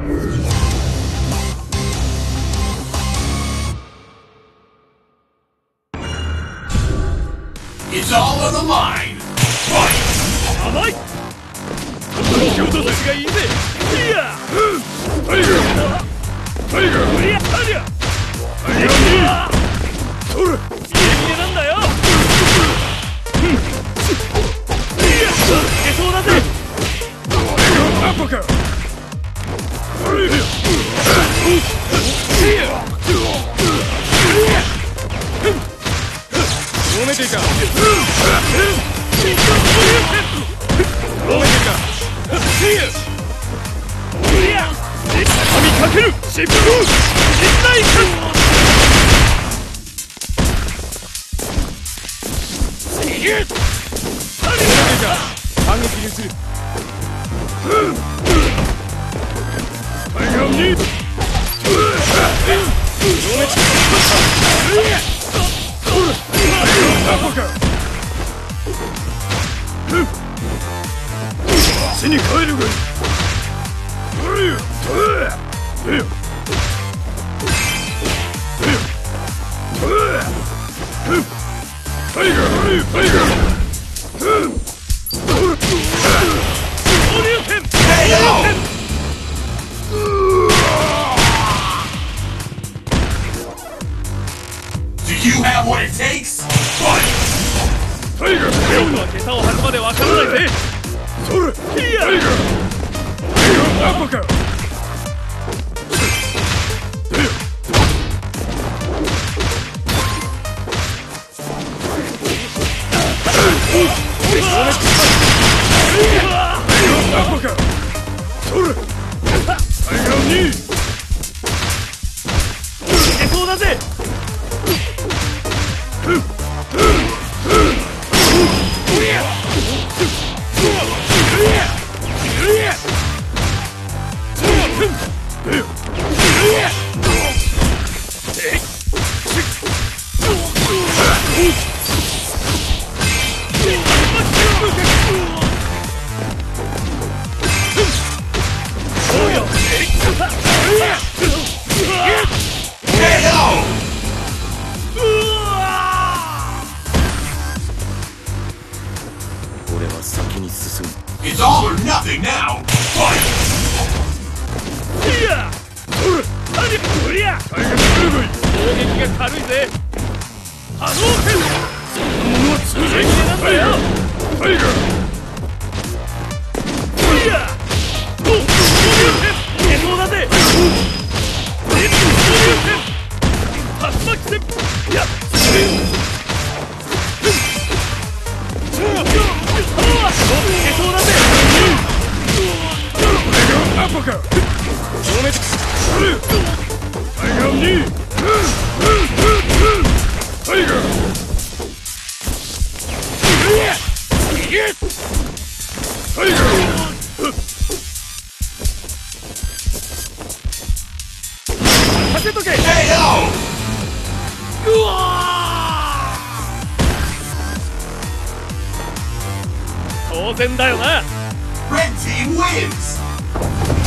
It's all on the line. Fight! 甘い。仕事差しがいいぜ。いや。タイガー。タイガー。いや、タイガー。タイガー。それ。家なんだよ。いや、いけそうだぜ。タイガー、ナポか。揉めていか。揉めていか。いや、神かける。疾風。陣内か。逃げ。何か。反撃にする。タイガーに。死に帰るがいい。タイガー、タイガー。 Do you have what it takes? Fight! タイガー、レオンは桁を張るまでわからないぜ。それ、タイガー、タイガー、ナポか。ナポか。それ、タイガーに。いけそうだぜ。 It's all or nothing now. Fight! Yeah! 攻撃が軽いぜ。波動拳。そんなものは通じなんだよ。タイガー。いや。お、いけそうだぜ。竜巻戦。やっ。いけそうだぜ。ナポか。タイガーに。タイガー。タイガー。立てとけ。うわー。当然だよな。 Red team wins!